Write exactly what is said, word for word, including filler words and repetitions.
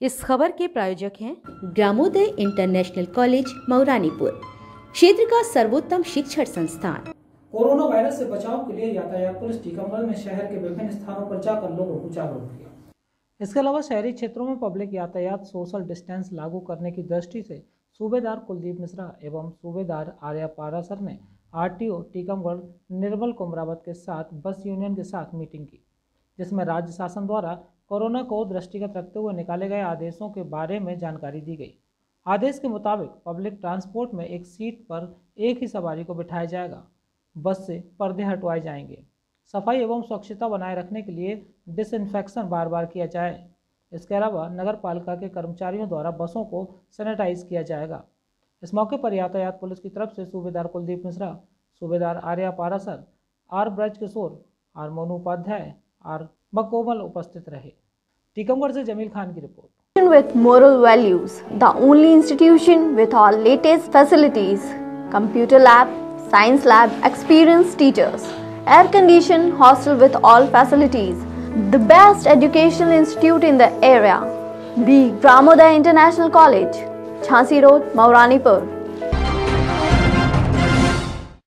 इस खबर के प्रायोजक हैं ग्रामोदय इंटरनेशनल कॉलेज मऊरानीपुर, क्षेत्र का सर्वोत्तम शिक्षण संस्थान। कोरोना वायरस से बचाव के लिए यातायात पुलिस टीकमगढ़ में शहर के विभिन्न स्थानों पर जाकर लोगों को जागरूक किया। इसके अलावा शहरी क्षेत्रों में पब्लिक यातायात सोशल डिस्टेंस लागू करने की दृष्टि से सूबेदार कुलदीप मिश्रा एवं सूबेदार आर्या पारासर ने आरटीओ टीकमगढ़ निर्मल कुमरावत के साथ बस यूनियन के साथ मीटिंग की, जिसमें राज्य शासन द्वारा कोरोना को दृष्टिगत रखते हुए निकाले गए आदेशों के बारे में जानकारी दी गई। आदेश के मुताबिक पब्लिक ट्रांसपोर्ट में एक सीट पर एक ही सवारी को बिठाया जाएगा। बस से पर्दे हटवाए जाएंगे। सफाई एवं स्वच्छता बनाए रखने के लिए डिसइंफेक्शन बार बार किया जाए। इसके अलावा नगर पालिका के कर्मचारियों द्वारा बसों को सैनिटाइज किया जाएगा। इस मौके पर यातायात पुलिस की तरफ से सूबेदार कुलदीप मिश्रा, सूबेदार Arya Parashar, R Braj Kishore, R Monu Upadhyay, R बकोमल उपस्थित रहे। टीकमगढ़ से जमील खान की रिपोर्ट। With moral values, the only institution with all latest facilities, computer lab, science lab, experienced teachers, air-conditioned hostel with all facilities, the best educational institute in the area, the Gramoday International College, Jhansi Road, Mauranipur.